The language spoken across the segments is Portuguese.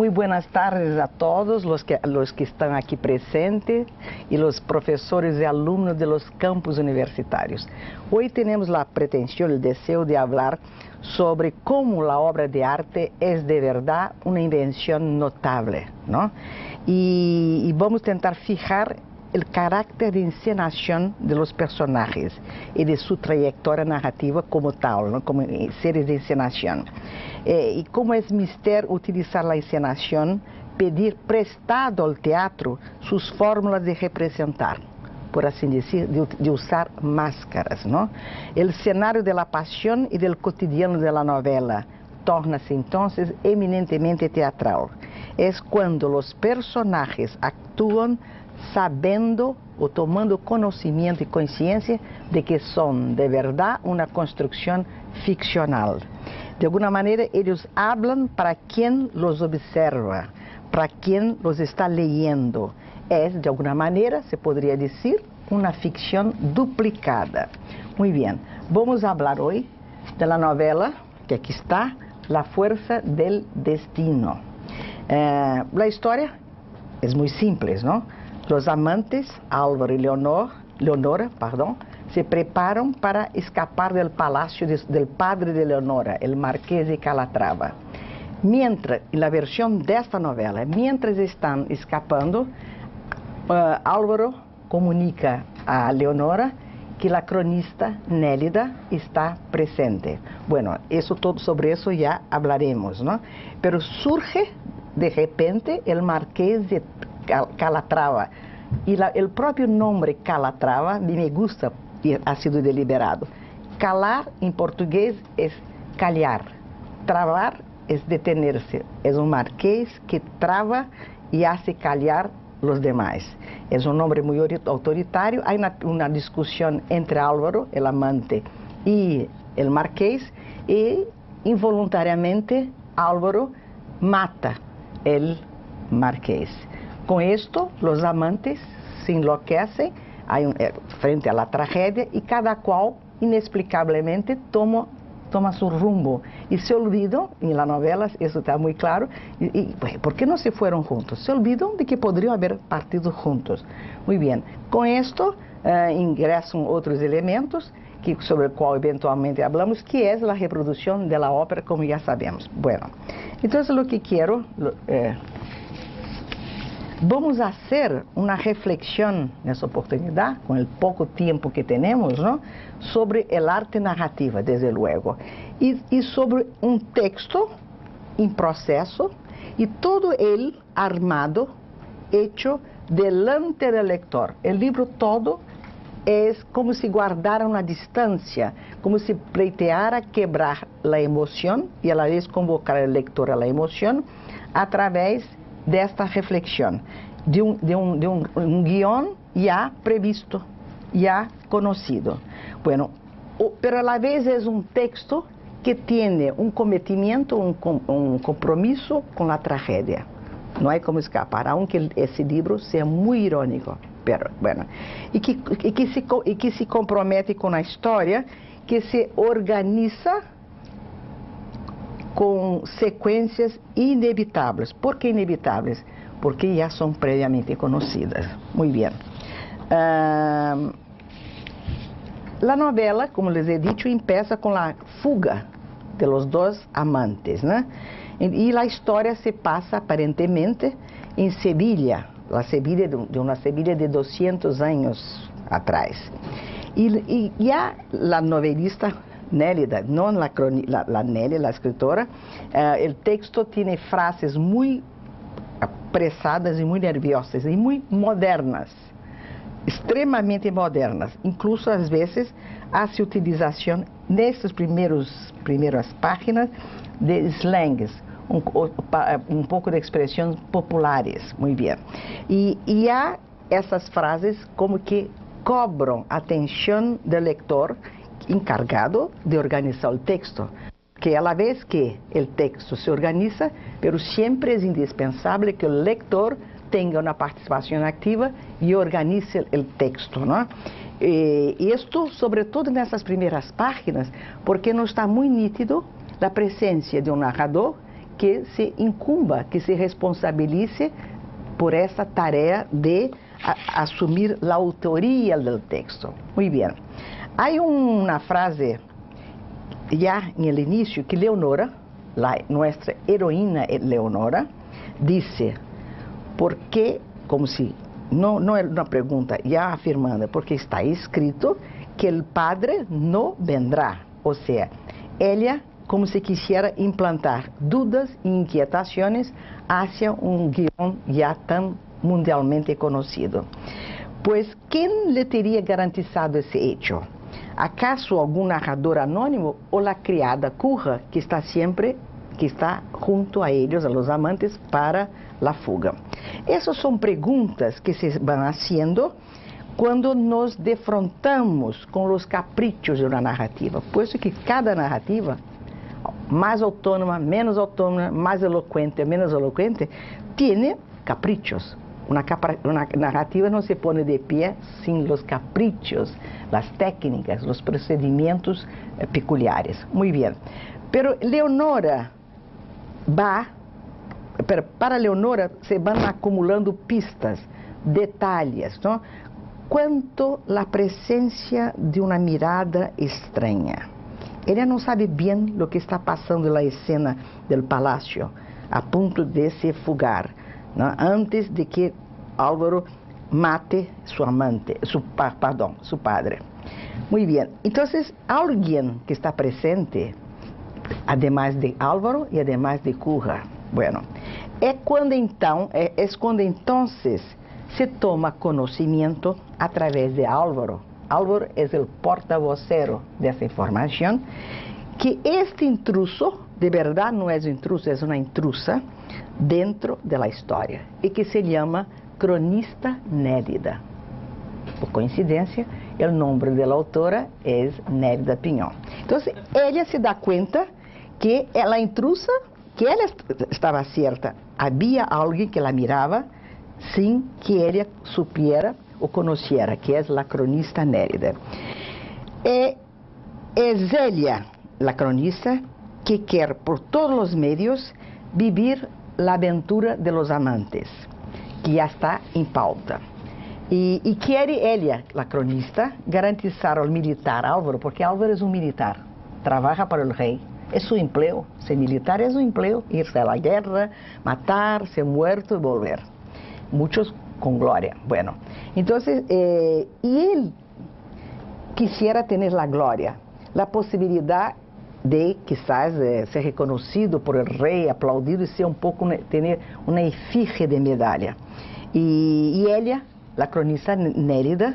Muy buenas tardes a todos los que están aquí presentes y los profesores y alumnos de los campus universitarios. Hoy tenemos la pretensión, el deseo de hablar sobre cómo la obra de arte es de verdad una invención notable, ¿no? Y vamos a intentar fijar el carácter de encenación de los personajes y de su trayectoria narrativa como tal, ¿no? Como seres de encenación. Y cómo es mister utilizar la encenación, pedir prestado al teatro sus fórmulas de representar, por así decir, de usar máscaras, ¿no? El escenario de la pasión y del cotidiano de la novela torna-se entonces eminentemente teatral. Es cuando los personajes actúan sabendo o tomando conocimiento y conciencia de que son de verdad una construcción ficcional. De alguna manera ellos hablan para quien los observa, para quien los está leyendo. Es, de alguna manera, se podría decir, una ficción duplicada. Muy bien, vamos a hablar hoy de la novela, que aquí está, La fuerza del destino. La historia es muy simple, ¿no? Los amantes, Álvaro y Leonora, se preparan para escapar del palacio del padre de Leonora, el marqués de Calatrava. Mientras, en la versión de esta novela, mientras están escapando, Álvaro comunica a Leonora que la cronista Nélida está presente. Bueno, sobre eso ya hablaremos, ¿no? Pero surge de repente el marqués de Calatrava. Y el propio nombre Calatrava me gusta y ha sido deliberado. Calar en portugués es callar. Travar es detenerse. Es un marqués que traba y hace callar los demás. Es un nombre muy autoritario. Hay una discusión entre Álvaro, el amante, y el marqués, y involuntariamente Álvaro mata el marqués. Con esto, los amantes se enloquecen frente a la tragedia y cada cual, inexplicablemente, toma su rumbo. Y se olvidan, en la novela eso está muy claro, ¿por qué no se fueron juntos? Se olvidan de que podrían haber partido juntos. Muy bien, con esto ingresan otros elementos sobre el cual eventualmente hablamos, que es la reproducción de la ópera, como ya sabemos. Bueno, entonces lo que quiero... Vamos a hacer una reflexión en esta oportunidad, con el poco tiempo que tenemos, ¿no? Sobre el arte narrativa, desde luego, y sobre un texto en proceso y todo él armado, hecho delante del lector. El libro todo es como si guardara una distancia, como si pleiteara quebrar la emoción y a la vez convocar al lector a la emoción a través de esta reflexión, de un guión ya previsto, ya conocido. Bueno, pero a la vez es un texto que tiene un cometimiento, un compromiso con la tragedia. No hay como escapar, aunque ese libro sea muy irónico, pero bueno, y que se compromete con la historia, que se organiza con secuencias inevitables. ¿Por qué inevitables? Porque ya son previamente conocidas. Muy bien. La novela, como les he dicho, empieza con la fuga de los dos amantes, ¿no? Y la historia se pasa aparentemente en Sevilla, una Sevilla de 200 años atrás. Y ya la novelista Nélida, no la Nelly, la escritora, el texto tiene frases muy apresadas y muy nerviosas y muy modernas, extremamente modernas. Incluso às vezes hace utilización nessas primeiras páginas de slangs, un poco de expresiones populares, muy bien. Y há essas frases como que cobram a atención del lector encargado de organizar el texto, que a la vez que el texto se organiza, pero siempre es indispensable que el lector tenga una participación activa y organice el texto, ¿no? Y esto, sobre todo en esas primeras páginas, porque no está muy nítido la presencia de un narrador que se incumba, que se responsabilice por essa tarefa de assumir a autoria do texto. Muito bem. Há uma frase já no início que Leonora, nossa heroína Leonora, disse, porque, como se, não é uma pergunta, já afirmando, porque está escrito que o Padre não vendrá. Ou seja, ela como se quisiera implantar dudas e inquietações hacia um guión já tão mundialmente conhecido. Pues, quem lhe teria garantizado esse hecho? ¿Acaso algum narrador anônimo ou a criada Curra, que está junto a eles, a los amantes, para a fuga? Essas são perguntas que se vão fazendo quando nos defrontamos com os caprichos de uma narrativa. Por isso que cada narrativa, mais autônoma, menos autônoma, mais eloquente, menos eloquente, tem caprichos. Uma narrativa não se põe de pé sem os caprichos, as técnicas, os procedimentos peculiares. Muito bem. Pero Leonora para Leonora se vão acumulando pistas, detalhes, não? Quanto a presença de uma mirada estranha. Ela não sabe bem o que está passando na cena do palácio, a ponto de se fugar, ¿no? Antes de que Álvaro mate su amante, su padre. Muy bien, entonces alguien que está presente, además de Álvaro y además de Curra, bueno, es cuando entonces se toma conocimiento a través de Álvaro. Álvaro es el portavocero de esa información, que este intruso, de verdad no es un intruso, es una intrusa dentro de la historia, y que se llama Cronista Nérida. Por coincidência, o nome da autora é Nérida Pinhon. Então, ela se dá conta que ela intrusa, que ela estava certa, havia alguém que ela mirava sem que ela supiera ou conheciera, que é a cronista Nérida. É ela, a cronista, que quer por todos os meios vivir a aventura de los amantes, que já está em pauta. E quer ela, a cronista, garantizar ao militar Álvaro, porque Álvaro é um militar, trabalha para o rei, é seu emprego, ser militar é seu emprego, ir a la guerra, matar, ser muerto e volver. Muitos com glória. Bueno, então, e ele quisiera ter a glória, a possibilidade de quizás ser reconhecido por el rei, aplaudido e ser pouco, ter uma efígie de medalha. E ela, a cronista Nérida,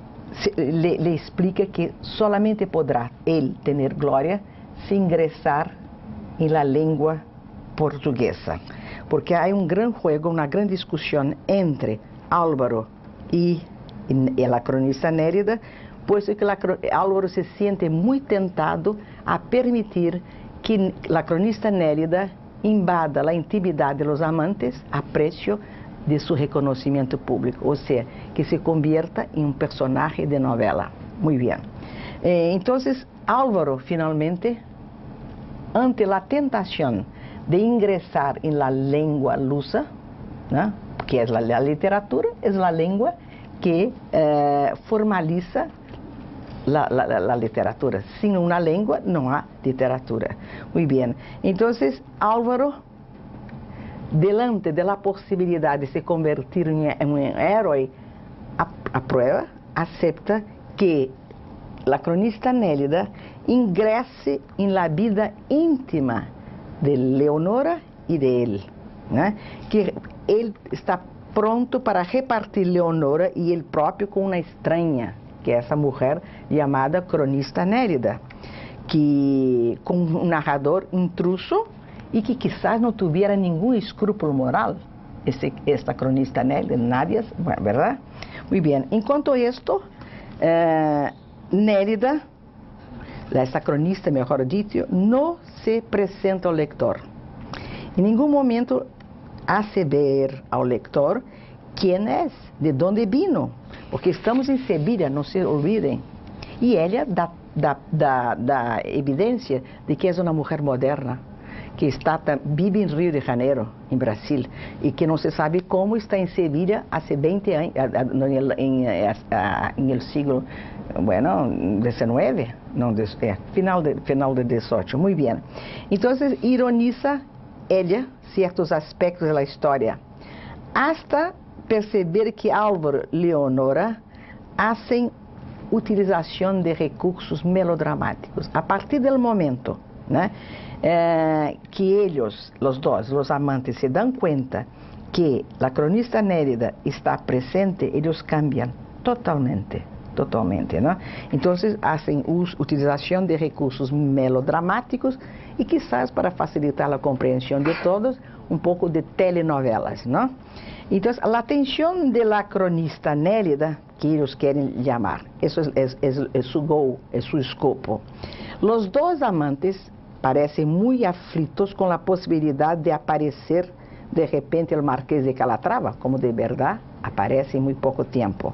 le explica que solamente poderá ele ter glória se ingressar em la língua portuguesa, porque há um grande jogo, uma grande discussão entre Álvaro e a cronista Nérida, pois que Álvaro se siente muito tentado a permitir que a cronista Nérida invada a intimidade dos amantes a preço de seu reconhecimento público, ou seja, que se convierta em um personagem de novela. Muito bem. Então, Álvaro, finalmente, ante a tentação de ingressar em la língua lusa, ¿no? Que é a literatura, é a língua que formaliza la literatura. Sin una lengua no hay literatura. Muy bien. Entonces, Álvaro, delante de la posibilidad de se convertir en un héroe, aprueba, acepta que la cronista Nélida ingrese en la vida íntima de Leonora y de él, ¿no? Que él está pronto para repartir Leonora y él propio con una extraña, que é essa mulher chamada cronista Nérida, que com um narrador intruso e que quizás não tivesse nenhum escrúpulo moral, esta cronista Nérida, nadie, ¿verdad? Muy bien. Enquanto isto, Nérida, essa cronista, melhor dito, não se apresenta ao leitor. Em nenhum momento hace ver ao leitor quem é, de onde vino, porque estamos em Sevilha, não se olvidem. E ela dá evidência de que é uma mulher moderna, que vive em Rio de Janeiro, em Brasil, e que não se sabe como está em Sevilha há 20 anos, em el siglo, bueno, XIX, não, final de 18, muito bem. Então, ironiza ela certos aspectos da história, hasta perceber que Álvaro e Leonora fazem utilização de recursos melodramáticos. A partir do momento, né, que eles, os dois, os amantes, se dão conta que a cronista Nérida está presente, eles cambiam totalmente, ¿no? Então, fazem utilização de recursos melodramáticos e, quizás, para facilitar a compreensão de todos, um pouco de telenovelas, ¿no? Então, a atenção da cronista Nérida, que eles querem chamar, isso é seu goal, é seu escopo. Os dois amantes parecem muito aflitos com a possibilidade de aparecer de repente o Marquês de Calatrava, como de verdade aparece em muito pouco tempo.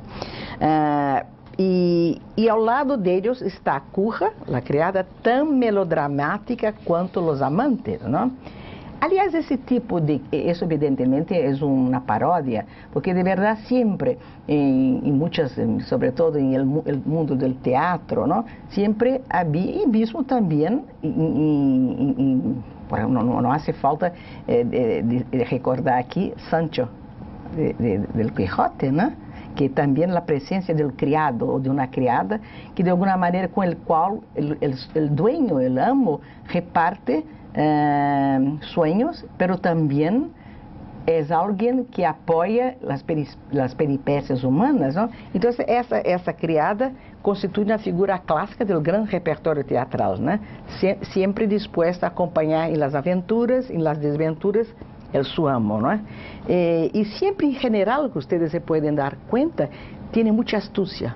E ao lado deles está a Curra, a criada, tão melodramática quanto os amantes, não? Aliás, esse tipo de... Isso, evidentemente, é uma paródia, porque, de verdade, sempre, em muitas, sobretudo em el mundo do teatro, não? Sempre havia, e mesmo também, não hace falta de recordar aqui, Sancho, del Quijote, né? Que também a presença do criado ou de uma criada, que de alguma maneira com o qual o dueño, o amo, reparte sueños, pero también es alguien que apoya las peripécias humanas, ¿no? Entonces, essa criada constitui uma figura clássica do grande repertório teatral, né? Sempre disposta a acompanhar em las aventuras, em las desventuras, el su amo, ¿no? Y siempre en general, que ustedes se pueden dar cuenta, tiene mucha astucia.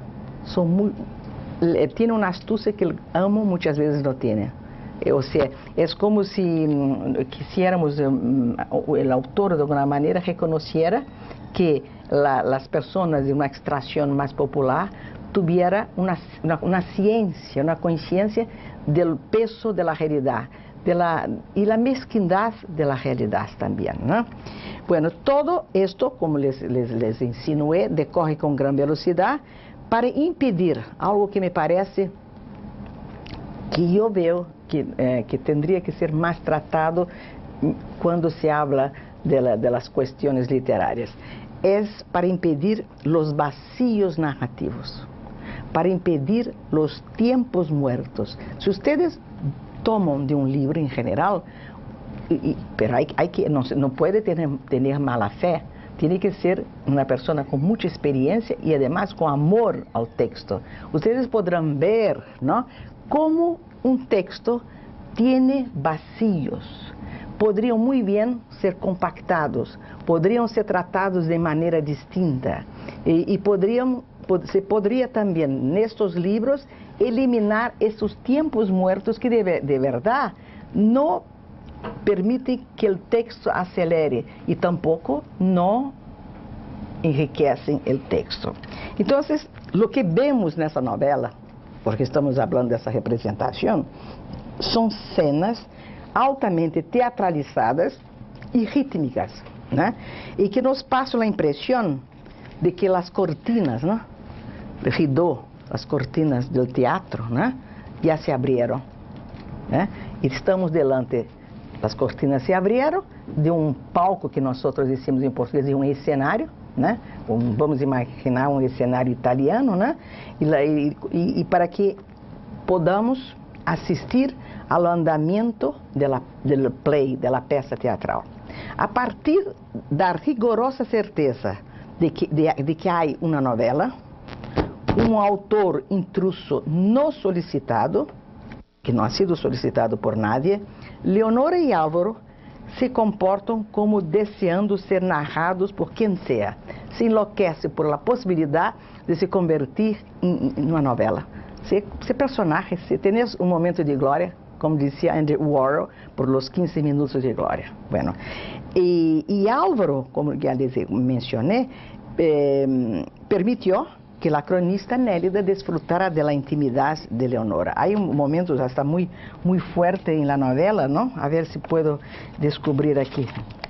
Tiene una astucia que el amo muchas veces no tiene. O sea, es como si quisiéramos, el autor de alguna manera reconociera que las personas de una extracción más popular tuviera una ciencia, una conciencia del peso de la realidad. Y la mezquindad de la realidad también, ¿no? Bueno, todo esto, como les insinué, decorre con gran velocidad para impedir algo que me parece, que yo veo que tendría que ser más tratado cuando se habla de las cuestiones literarias. Es para impedir los vacíos narrativos, para impedir los tiempos muertos. Si ustedes toman de un libro en general, pero no puede tener mala fe, tiene que ser una persona con mucha experiencia y además con amor al texto. Ustedes podrán ver, ¿no?, cómo un texto tiene vacíos. Podrían muy bien ser compactados, podrían ser tratados de manera distinta y se podría también en estos libros eliminar estos tiempos muertos que de verdad no permiten que el texto acelere y tampoco no enriquecen el texto. Entonces, lo que vemos nessa novela, porque estamos hablando dessa representação, são cenas altamente teatralizadas e rítmicas, né? E que nos passam a impressão de que as cortinas, né, de rideau, as cortinas do teatro, né, já se abriram, né? E estamos delante, as cortinas se abriram de palco que nós dizemos em português de escenário, né? Vamos imaginar escenário italiano, né? E para que podamos assistir ao andamento do play, da peça teatral. A partir da rigorosa certeza de que há uma novela, autor intruso não solicitado, que não ha sido solicitado por nadie, Leonora e Álvaro se comportam como deseando ser narrados por quem seja. Se enlouquece por la possibilidade de se convertir em uma novela. Ser personagem, ter um momento de glória, como dizia Andy Warhol, por los 15 minutos de glória. Bueno, e Álvaro, como já les mencioné, permitió que la cronista Nélida disfrutara de la intimidad de Leonora. Hay un momento hasta muy fuerte en la novela, ¿no? A ver si puedo descubrir aquí.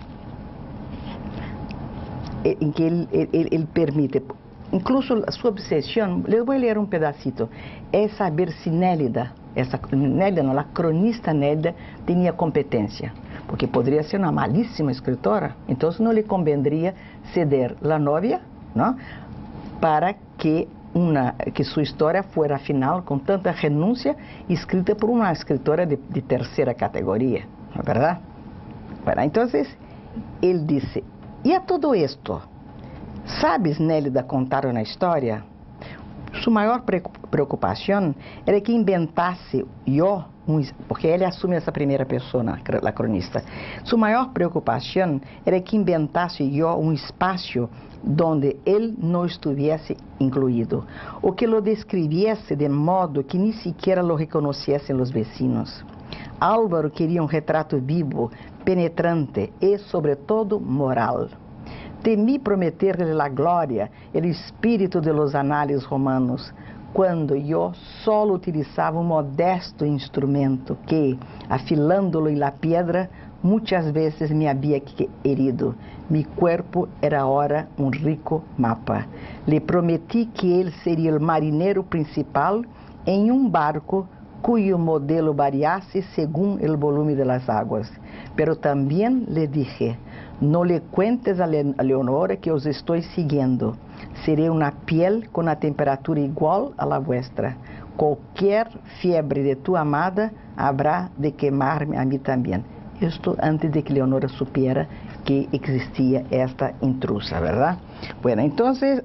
En que él permite, incluso su obsesión, les voy a leer un pedacito, es saber si Nélida, la cronista Nélida, tenía competencia, porque podría ser una malísima escritora, entonces no le convendría ceder la novia, ¿no? Para que su historia fuera final con tanta renuncia, escrita por una escritora de tercera categoría, ¿verdad? Bueno, entonces, él dice, e a todo esto, sabes, Nélida, contar uma história? Sua maior preocupação era que inventasse eu, porque ele assume essa primeira pessoa, a cronista. Sua maior preocupação era que inventasse eu espaço onde ele não estivesse incluído, ou que lo descrevesse de modo que nem sequer lo reconhecessem os vecinos. Álvaro queria retrato vivo, penetrante e, sobretudo, moral. Temi prometer-lhe a glória, o espírito de los anales romanos, quando eu só utilizava modesto instrumento que, afilando-lo em la piedra, muitas vezes me havia herido. Mi cuerpo era agora rico mapa. Le prometi que ele seria o marinheiro principal em barco cuyo modelo variasse según el volumen de las aguas. Pero también le dije, no le cuentes a Leonora que os estoy siguiendo. Seré una piel con una temperatura igual a la vuestra. Cualquier fiebre de tu amada habrá de quemarme a mí también. Esto antes de que Leonora supiera que existía esta intrusa, ¿verdad? Bueno, entonces,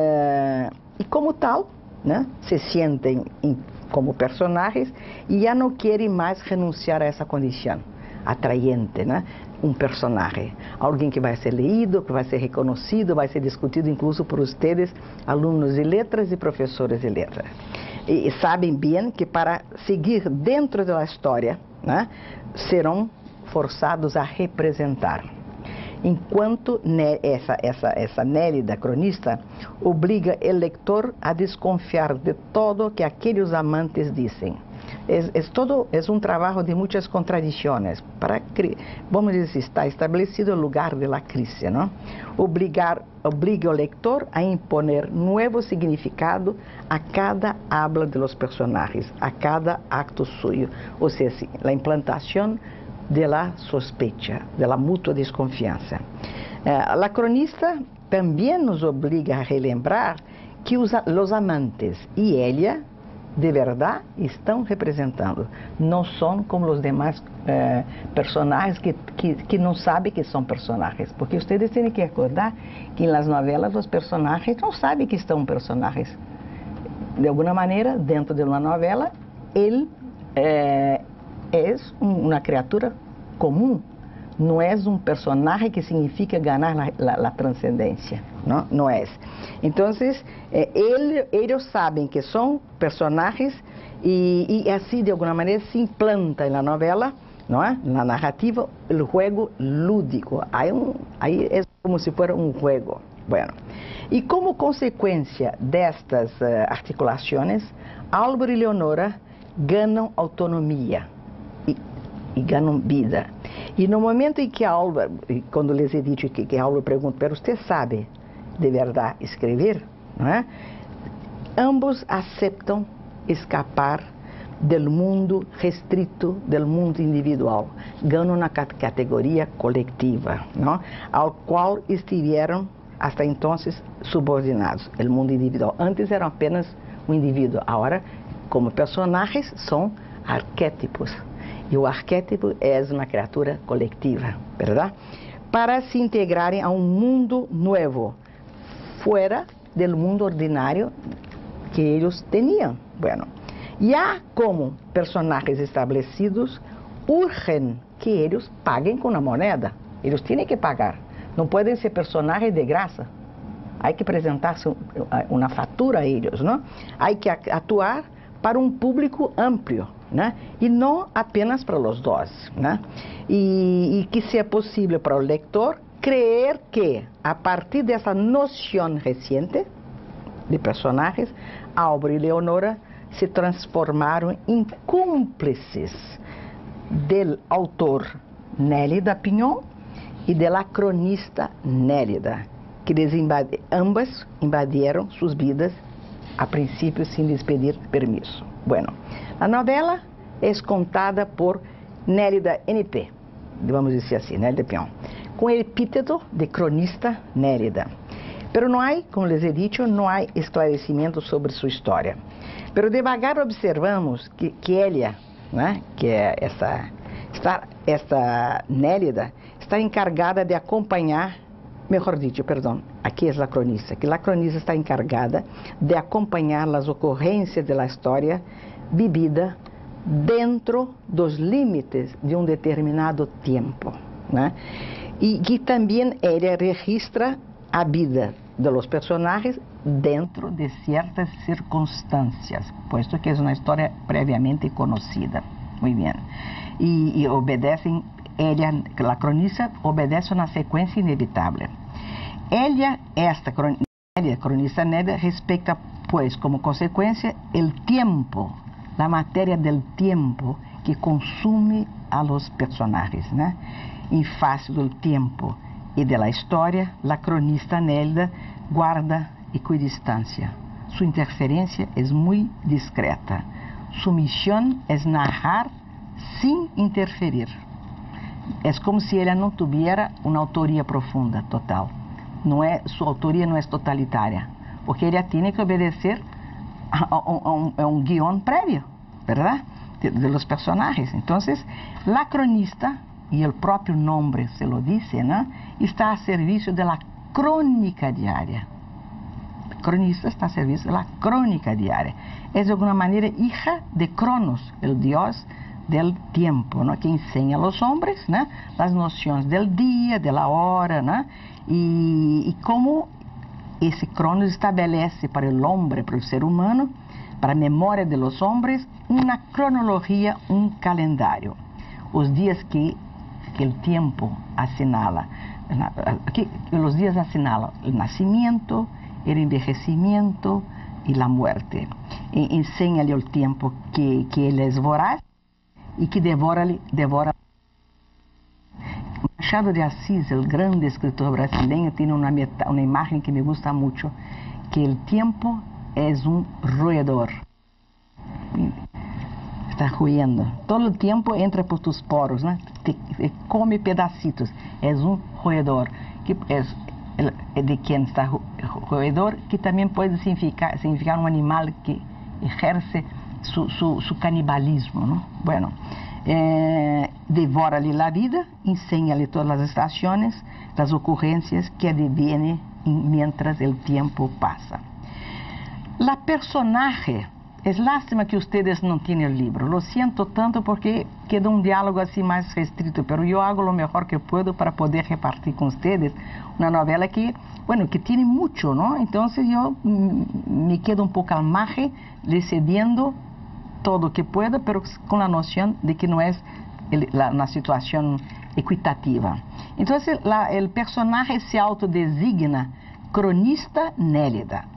y como tal, ¿no? Se sienten como personajes y ya no quieren más renunciar a esa condición atrayente, ¿no? Un personaje, alguien que va a ser leído, que va a ser reconocido, va a ser discutido incluso por ustedes, alumnos de letras y profesores de letras. Y saben bien que para seguir dentro de la historia, ¿no? Serán forçados a representar. Enquanto essa Nélida cronista obriga o leitor a desconfiar de todo que aqueles amantes dizem. É um trabalho de muitas contradições. Vamos dizer, está estabelecido o lugar de la crise, ¿no? Obriga o leitor a imponer novo significado a cada habla de los personagens, a cada acto suyo. Ou seja, a implantação de la sospecha, de la mutua desconfiança. La cronista também nos obriga a relembrar que os amantes e ela, de verdade, estão representando. Não são como os demais personagens que não sabem que são personagens. Porque vocês têm que recordar que nas novelas os personagens não sabem que são personagens. De alguma maneira, dentro de uma novela, ele é uma criatura comum, não é um personagem que significa ganhar a transcendência, não é. Então, eles sabem que são personagens e assim, de alguma maneira, se implanta na novela, não é? Na narrativa, o jogo lúdico. Aí é como se fosse um jogo. Bueno, e como consequência destas articulações, Álvaro e Leonora ganham autonomia e ganham vida. E no momento em que Álvaro, quando lhes he dicho que Álvaro pergunta, pero você sabe de verdade escrever? Não é? Ambos aceitam escapar do mundo restrito, do mundo individual. Ganham na categoria coletiva, não? Ao qual estiveram, hasta então, subordinados, o mundo individual. Antes eram apenas um indivíduo, agora, como personagens, são arquétipos. E o arquétipo é uma criatura coletiva, verdade? Para se integrarem a um mundo novo, fora do mundo ordinário que eles tinham. Bueno, já como personagens estabelecidos, urgem que eles paguem com a moneda. Eles têm que pagar. Não podem ser personagens de graça. Há que apresentar-se uma fatura a eles, não? Há que atuar para um público amplo, né? E não apenas para os dois, né? E que seja possível para o leitor crer que, a partir dessa noção recente, de personajes, Álvaro y Leonora se transformaron en cúmplices del autor Nélida Pinhon y de la cronista Nélida, que ambas invadieron sus vidas a principio sin les pedir permiso. Bueno, la novela es contada por Nélida NP, vamos decir así, Nélida Pinhon, con el epíteto de cronista Nélida. Pero no hay, como les he dicho, no hay esclarecimiento sobre su historia. Pero devagar observamos que ella, né, que é esta Nélida, está encargada de acompanhar, mejor dicho, perdón, aquí es la cronista, que la cronista está encargada de acompañar las ocurrencias de la historia vivida dentro dos límites de un determinado tiempo, né? Y que también ella registra a vida de los personajes dentro de ciertas circunstancias, puesto que es una historia previamente conocida. Muy bien. Y obedecen, la cronista obedece una secuencia inevitable. Esta cronista Nélida respecta, pues, como consecuencia, el tiempo, la materia del tiempo que consume a los personajes, ¿no? En face del tiempo y de la historia, la cronista Nélida guarda equidistancia. Su interferencia es muy discreta. Su misión es narrar sin interferir. Es como si ella no tuviera una autoría profunda, total. Su autoría no es totalitaria, porque ella tiene que obedecer a un guión previo, ¿verdad? De los personajes. Entonces, la cronista, y el propio nombre se lo dice, ¿no?, está a servicio de la crónica diaria. El cronista está a servicio de la crónica diaria. Es de alguna manera hija de Cronos, el dios del tiempo, ¿no?, que enseña a los hombres, ¿no?, las nociones del día, de la hora, ¿no?, y cómo ese Cronos estabelece para el hombre, para el ser humano, para la memoria de los hombres, una cronología, un calendario. Los días que el tiempo asinala, los días asinalan el nacimiento, el envejecimiento y la muerte. Enséñale el tiempo que él es voraz y que devora. Machado de Assis, el grande escritor brasileño, tiene una imagen que me gusta mucho, que el tiempo es un roedor. Está roendo. Todo el tiempo entra por tus poros, ¿no? Te come pedacitos. Es un roedor. Que es de quien está roedor, que también puede significar un animal que ejerce su canibalismo, ¿no? Bueno, devora-lhe la vida, enséñale todas las estaciones, las ocurrencias que advienen mientras el tiempo pasa. La personaje, es lástima que ustedes no tienen el libro, lo siento tanto porque queda un diálogo así más restrito, pero yo hago lo mejor que puedo para poder repartir con ustedes una novela que, bueno, que tiene mucho, ¿no? Entonces yo me quedo un poco al margen, le cediendo todo lo que puedo, pero con la noción de que no es una situación equitativa. Entonces el personaje se autodesigna cronista Nélida.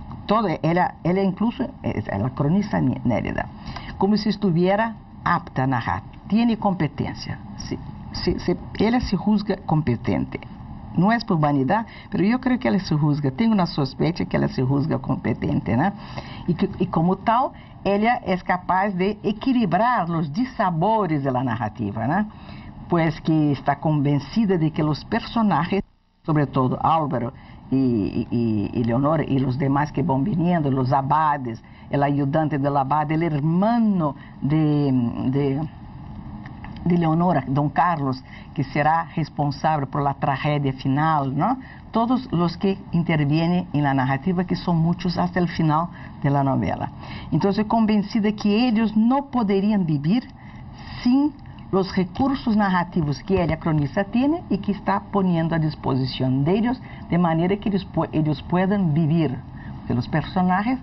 Ela incluso es la cronista Nélida, como si estuviera apta a narrar, tiene competencia, ella se juzga competente, no es por vanidad, pero yo creo que ella se juzga, tengo una sospecha que ella se juzga competente, ¿no? Y como tal, ella es capaz de equilibrar los disabores de la narrativa, ¿no? Pues que está convencida de que los personajes, sobre todo Álvaro y Leonora y los demás que van viniendo, los abades, el ayudante del abad, el hermano de Leonora, Don Carlos, que será responsable por la tragedia final, ¿no? Todos los que intervienen en la narrativa, que son muchos hasta el final de la novela. Entonces, convencida que ellos no podrían vivir sin los recursos narrativos que ella, cronista, tiene y que está poniendo a disposición de ellos, de manera que ellos puedan vivir. Que los personajes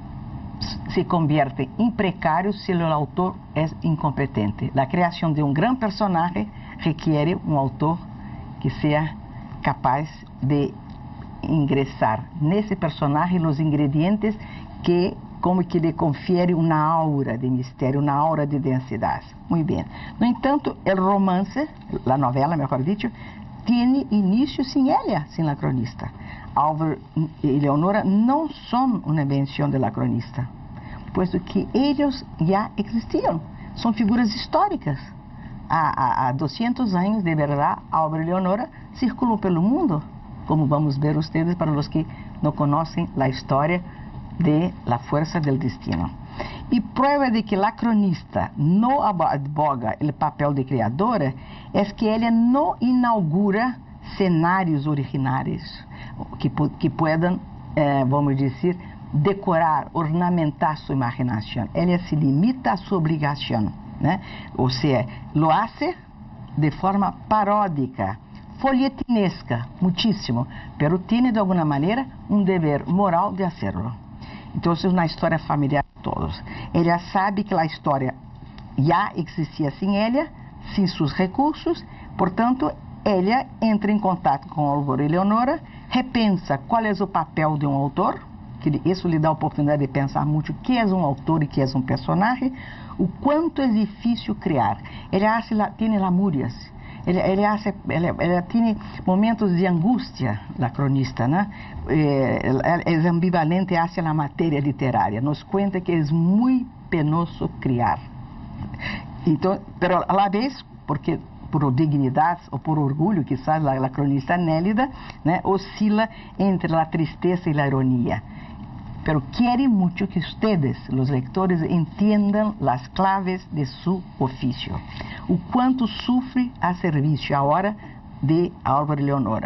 se convierten en precarios si el autor es incompetente. La creación de un gran personaje requiere un autor que sea capaz de ingresar nesse personagem os ingredientes que como que lhe confere uma aura de mistério, uma aura de densidade. Muito bem. No entanto, o romance, a novela, melhor dito, tem início sem ela, sem a cronista. Álvaro e Leonora não são uma invenção da cronista, puesto que eles já existiam. São figuras históricas. Há 200 anos, de verdade, Álvaro e Leonora circulam pelo mundo, como vamos ver ustedes para os que não conhecem a história de La Fuerza del Destino. E prova de que a cronista não advoga o papel de criadora é que ela não inaugura cenários originários que puedan, vamos dizer, decorar, ornamentar sua imaginação. Ela se limita a sua obrigação, né? Ou seja, lo hace de forma paródica, folhetinesca, muitíssimo, pero tiene de alguma maneira um dever moral de hacerlo. Então, na história familiar de todos, ela sabe que a história já existia sem ela, sem seus recursos, portanto, ela entra em contato com Álvaro e Leonora, repensa qual é o papel de um autor, que isso lhe dá a oportunidade de pensar muito o que é um autor e o que é um personagem, o quanto é difícil criar. Ela tem lamúrias, ela tem momentos de angústia, a cronista, né? É ambivalente hacia a matéria literária, nos conta que é muito penoso criar. Então, pero a la vez, porque por dignidade ou por orgulho, quizás a cronista Nélida, né, oscila entre a tristeza e a ironia. Pero quiere mucho que ustedes, los lectores, entiendan las claves de su oficio. O quanto sufre a serviço agora de Álvaro e Leonora.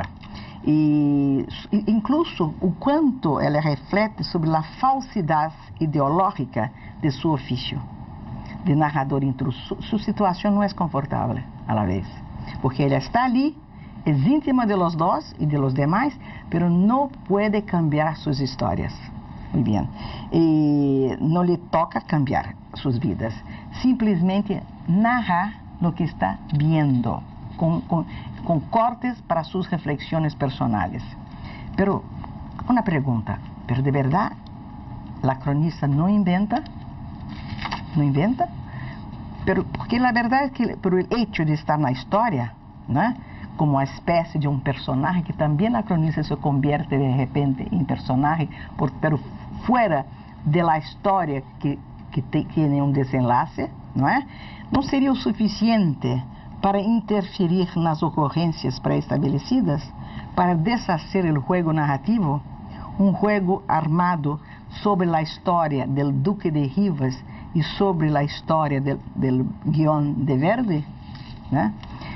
E incluso o quanto ela reflete sobre a falsidade ideológica de seu ofício de narrador intruso. Sua situação não é confortável a la vez, porque ela está ali, é íntima de los dos e de los demás, pero não pode cambiar suas histórias. Muito bem. E não lhe toca cambiar suas vidas, simplesmente narrar o que está vendo, com cortes para suas reflexões personais. Pero, uma pergunta, pero de verdade, a cronista não inventa? Não inventa? Pero, porque a verdade é que, por o hecho de estar na história, né, como uma espécie de um personagem, que também a cronista se convierte de repente em personagem, pero fora da história que tem um desenlace, não é? Não seria o suficiente para interferir nas ocorrências pré-estabelecidas, para deshacer o jogo narrativo, um jogo armado sobre a história do Duque de Rivas e sobre a história do guion de Verdi, né?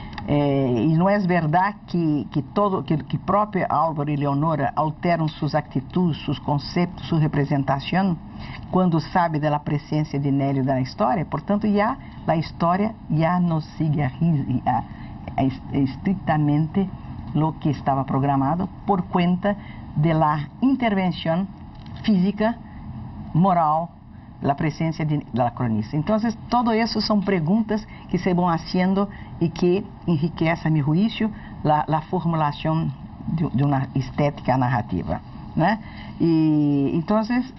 E não é verdade que próprio Álvaro e Leonora alteram suas atitudes, seus conceitos, sua representação, quando sabe da presença de Nélio na história. Portanto, a história já não sigue estritamente o que estava programado por conta da intervenção física, moral, a presença da cronista. Então, todo isso são perguntas que se vão fazendo e que enriquecem, a meu juízo, a formulação de uma estética narrativa, né? E então,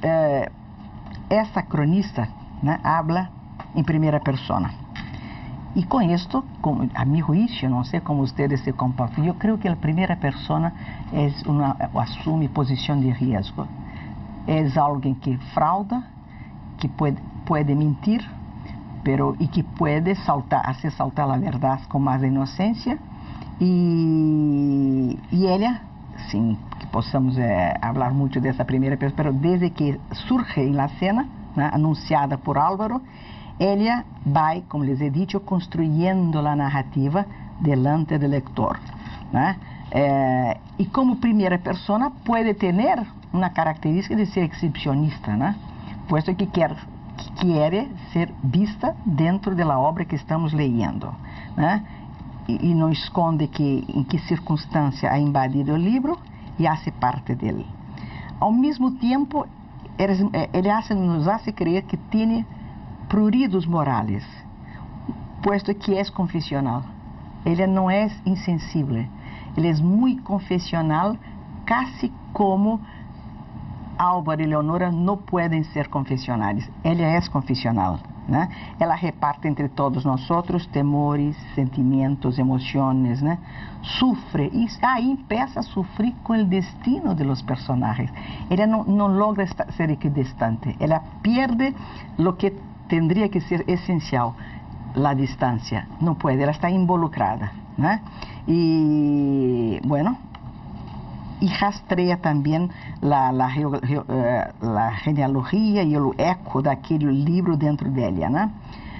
essa cronista, né, habla em primeira persona. E com isto, a meu juízo, não sei como vocês se comportam, eu creio que a primeira persona assume posição de risco. É alguém que frauda, que pode mentir, e que pode hacer saltar a verdade com mais inocência, e ela, sim, que possamos falar muito dessa primeira pessoa, mas desde que surge na cena, né, anunciada por Álvaro, ela vai, como les he dicho, construindo a narrativa delante do leitor, né? E como primeira pessoa pode ter uma característica de ser exibicionista, né? Puesto que quer ser vista dentro da obra que estamos lendo, né? E não esconde em que circunstância ha invadido o livro e hace parte dele. Ao mesmo tempo, ele nos hace creer que tem pruridos morales, puesto que é confessional. Ele não é insensível, ele é muito confessional casi como Álvaro e Leonora não podem ser confessionais. Ela é confessional, né? Ela reparte entre todos nós outros temores, sentimentos, emoções, né? Sofre e aí empieza a sofrer com o destino de los personagens. Ela não logra ser equidistante. Ela perde o que tendría que ser essencial, a distância. Não pode, ela está involucrada, né? E, bueno, y rastrea también la genealogía y el eco de aquel libro dentro de ella, ¿no?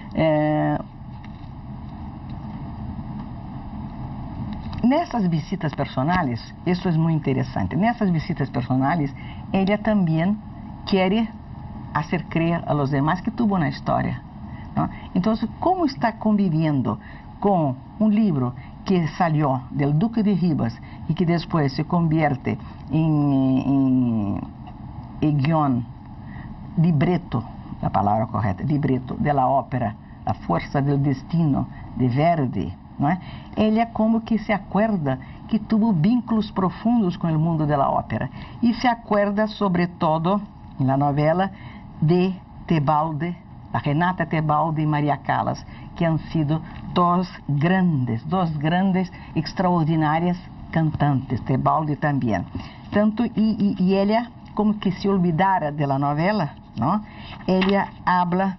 Nessas visitas personales, isso é muito interessante, nessas visitas personales, ella también quiere hacer creer a los demás que tuvo una historia, ¿no? Entonces, ¿cómo está conviviendo con un libro que salió del Duque de Rivas y que después se convierte en guión, libreto, la palabra correcta, libreto de la ópera La Fuerza del Destino de Verdi, ¿no? Ella como que se acuerda que tuvo vínculos profundos con el mundo de la ópera y se acuerda sobre todo en la novela de Tebalde, a Renata Tebalde e Maria Callas, que han sido dos grandes, extraordinárias cantantes, Tebalde também. Tanto, e ela, como que se olvidara da novela, não? Ela habla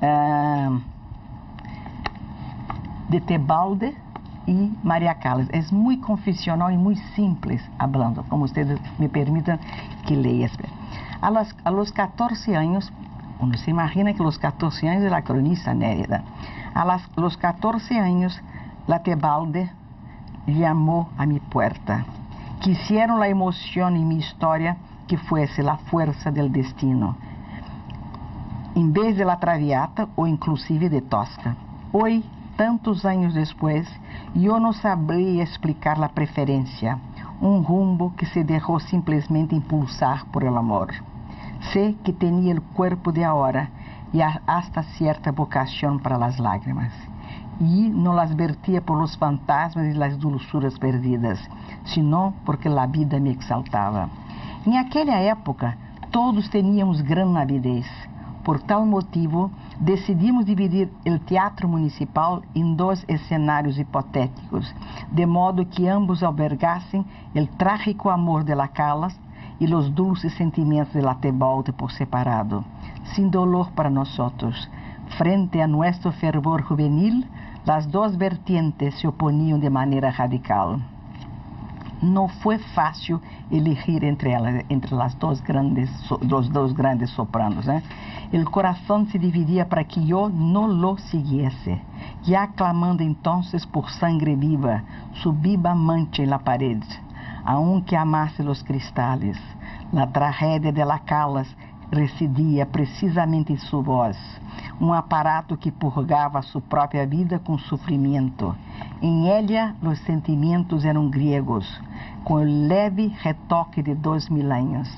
de Tebalde e Maria Callas. É muito confessional e muito simples hablando, como vocês me permitam que leia. A los 14 anos, uno se imagina que los 14 años de la cronista Nérida. Los 14 años, la Tebalde llamó a mi puerta. Quisieron la emoción en mi historia que fuese la fuerza del destino, en vez de la Traviata o inclusive de Tosca. Hoy, tantos años después, yo no sabría explicar la preferencia, un rumbo que se dejó simplemente impulsar por el amor. Sé que tenía el cuerpo de ahora y hasta cierta vocación para las lágrimas. Y no las vertía por los fantasmas y las dulzuras perdidas, sino porque la vida me exaltaba. En aquella época, todos teníamos gran avidez. Por tal motivo, decidimos dividir el teatro municipal en dos escenarios hipotéticos, de modo que ambos albergassem el trágico amor de la Callas y los dulces sentimientos de la Tebalde por separado, sin dolor para nosotros. Frente a nuestro fervor juvenil, las dos vertientes se oponían de manera radical. No fue fácil elegir entre los dos grandes sopranos, ¿eh? El corazón se dividía para que yo no lo siguiese, ya clamando entonces por sangre viva, su viva mancha en la pared, aunque amase los cristales. La tragedia de la Callas residía precisamente en su voz, um aparato que purgava sua própria vida com sofrimento. Em ela, os sentimentos eram gregos, com o leve retoque de 2000 anos.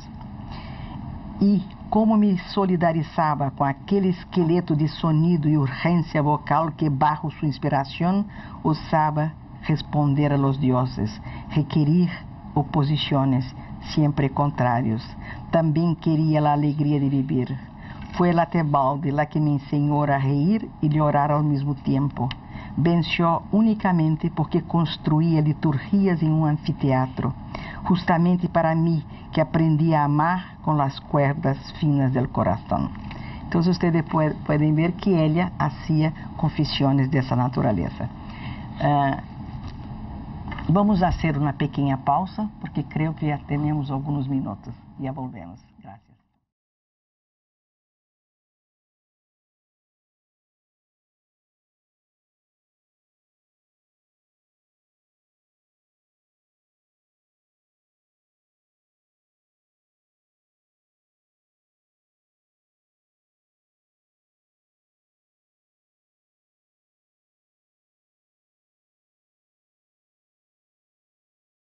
E, como me solidarizava com aquele esqueleto de sonido e urgência vocal que, bajo sua inspiração, usava responder a los dioses, requerir oposições, sempre contrários. Também queria a alegria de viver. Foi la Tebalde la que me ensinou a reír e llorar ao mesmo tempo. Venció únicamente porque construía liturgias em um anfiteatro, justamente para mim, que aprendi a amar com as cuerdas finas del corazón. Então, vocês podem ver que ela hacía confissões dessa natureza. Vamos fazer uma pequena pausa, porque creio que já temos alguns minutos. Já volvemos. Gracias.